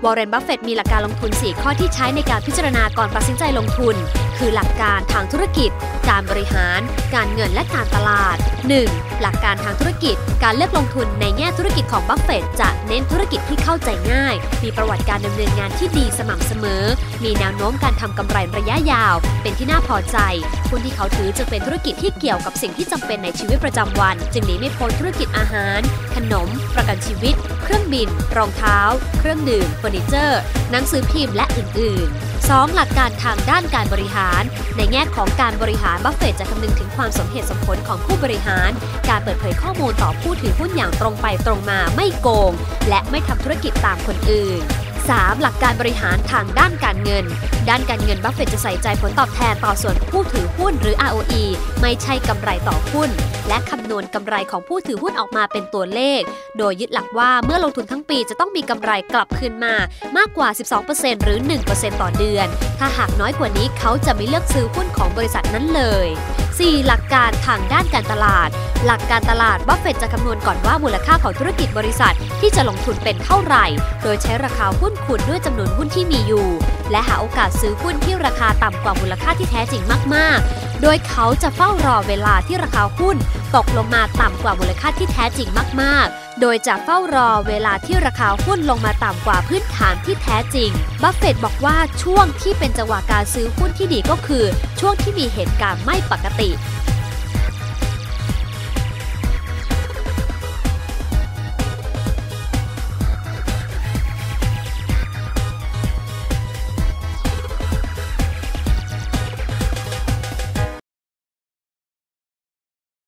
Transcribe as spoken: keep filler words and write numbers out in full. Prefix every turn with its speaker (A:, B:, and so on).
A: วอร์เรน บัฟเฟตต์มีหลักการลงทุนสี่ข้อที่ใช้ในการพิจารณาก่อนตัดสินใจลงทุนคือหลักการทางธุรกิจการบริหารการเงินและการตลาด หนึ่ง หลักการทางธุรกิจการเลือกลงทุนในแง่ธุรกิจของบัฟเฟตต์จะเน้นธุรกิจที่เข้าใจง่ายมีประวัติการดำเนินงานที่ดีสม่ำเสมอมีแนวโน้มการทำกำไรระยะยาวเป็นที่น่าพอใจหุ้นที่เขาถือจะเป็นธุรกิจที่เกี่ยวกับสิ่งที่จำเป็นในชีวิตประจำวันจึงหนีไม่พ้นธุรกิจอาหารขนมประกันชีวิตเครื่องบินรองเท้าเครื่องดื่มเฟอร์นิเจอร์หนังสือพิมพ์และอื่นๆ สอง หลักการทางด้านการบริหารในแง่ของการบริหารบัฟเฟตต์จะคำนึงถึงความสมเหตุสมผลของผู้บริหารการเปิดเผยข้อมูลต่อผู้ถือหุ้นอย่างตรงไปตรงมาไม่โกงและไม่ทำธุรกิจตามคนอื่น สาม หลักการบริหารทางด้านการเงินด้านการเงินบัฟเฟตต์จะใส่ใจผลตอบแทนต่อส่วนผู้ถือหุ้นหรือ อาร์ โอ อี ไม่ใช่กำไรต่อหุ้นและคำนวณกำไรของผู้ถือหุ้นออกมาเป็นตัวเลขโดยยึดหลักว่าเมื่อลงทุนทั้งปีจะต้องมีกำไรกลับคืนมามากกว่า สิบสองเปอร์เซ็นต์ หรือ หนึ่งเปอร์เซ็นต์ ต่อเดือนถ้าหากน้อยกว่านี้เขาจะไม่เลือกซื้อหุ้นของบริษัทนั้นเลย สี่ หลักการทางด้านการตลาดหลักการตลาดบัฟเฟตต์จะคำนวณก่อนว่ามูลค่าของธุรกิจบริษัทที่จะลงทุนเป็นเท่าไหร่โดยใช้ราคาหุ้นคูณด้วยจำนวนหุ้นที่มีอยู่และหาโอกาสซื้อหุ้นที่ราคาต่ำกว่ามูลค่าที่แท้จริงมากๆโดยเขาจะเฝ้ารอเวลาที่ราคาหุ้นตกลงมาต่ำกว่ามูลค่าที่แท้จริงมากๆโดยจะเฝ้ารอเวลาที่ราคาหุ้นลงมาต่ำกว่าพื้นฐานที่แท้จริงบัฟเฟตต์บอกว่าช่วงที่เป็นจังหวะการซื้อหุ้นที่ดีก็คือช่วงที่มีเหตุการณ์ไม่ปกติ